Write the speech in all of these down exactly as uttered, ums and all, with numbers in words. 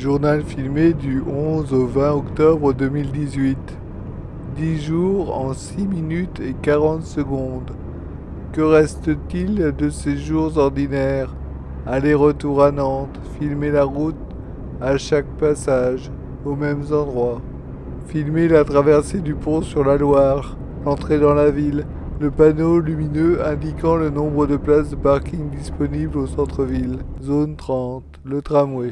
Journal filmé du onze au vingt octobre deux mille dix-huit. dix jours en six minutes et quarante secondes. Que reste-t-il de ces jours ordinaires? Aller-retour à Nantes, filmer la route à chaque passage, aux mêmes endroits. Filmer la traversée du pont sur la Loire, l'entrée dans la ville, le panneau lumineux indiquant le nombre de places de parking disponibles au centre-ville. Zone trente, le tramway.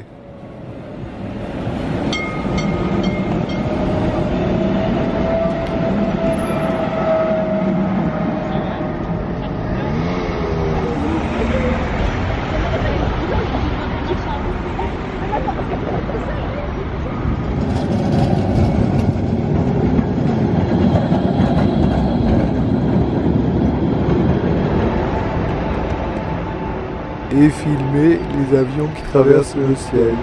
Et filmer les avions qui traversent le ciel.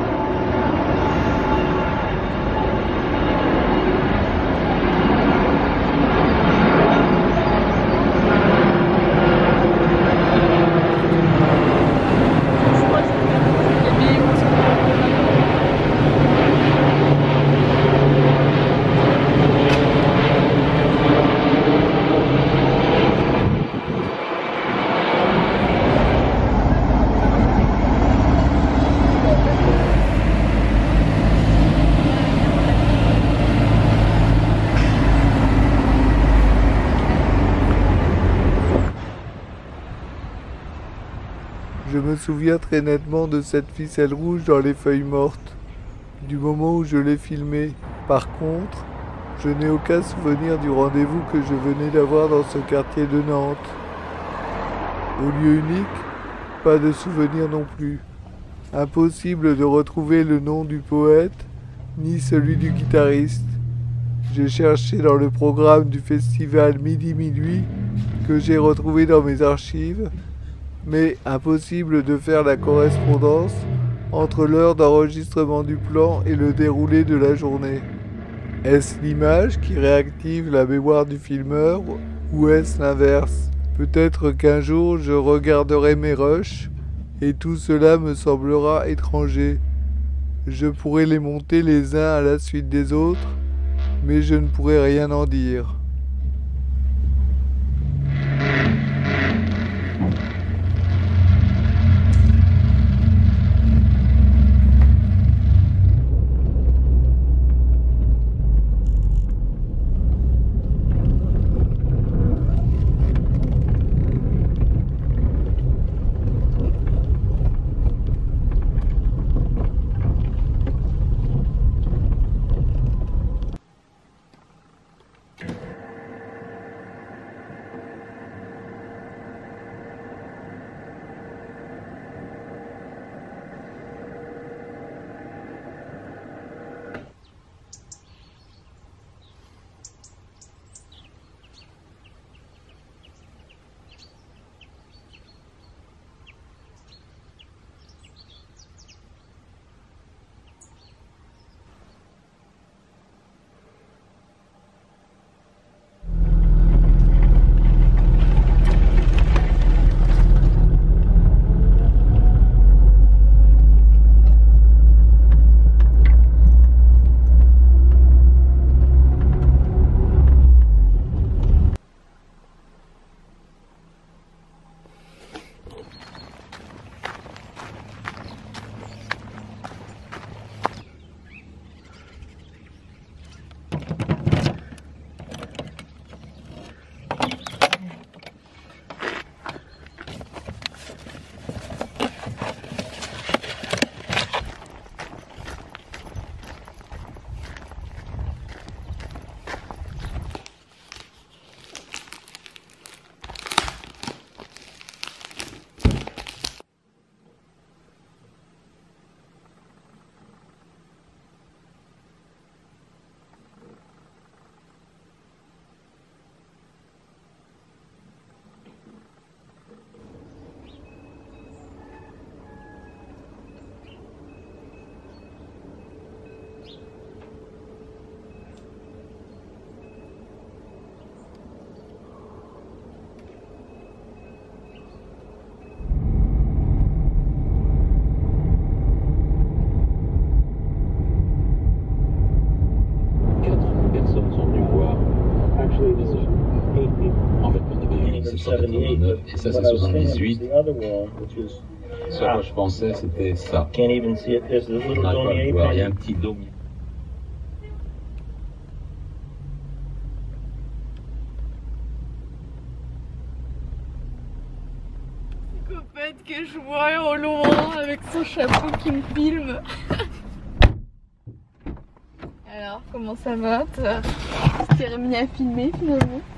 Je me souviens très nettement de cette ficelle rouge dans les feuilles mortes, du moment où je l'ai filmée. Par contre, je n'ai aucun souvenir du rendez-vous que je venais d'avoir dans ce quartier de Nantes. Au lieu unique, pas de souvenir non plus. Impossible de retrouver le nom du poète, ni celui du guitariste. J'ai cherché dans le programme du festival Midi-Minuit, que j'ai retrouvé dans mes archives, mais impossible de faire la correspondance entre l'heure d'enregistrement du plan et le déroulé de la journée. Est-ce l'image qui réactive la mémoire du filmeur ou est-ce l'inverse? Peut-être qu'un jour je regarderai mes rushs et tout cela me semblera étranger. Je pourrais les monter les uns à la suite des autres, mais je ne pourrais rien en dire. En fait, on avait eu mille sept cent quatre-vingt-neuf et ça c'est soixante-dix-huit. Ce à quoi je pensais c'était ça. On n'arrive pas à le voir, il y a un petit dôme. Copette que je vois au loin avec son chapeau qui me filme. Alors, comment ça va? Tu t'es remis à filmer finalement?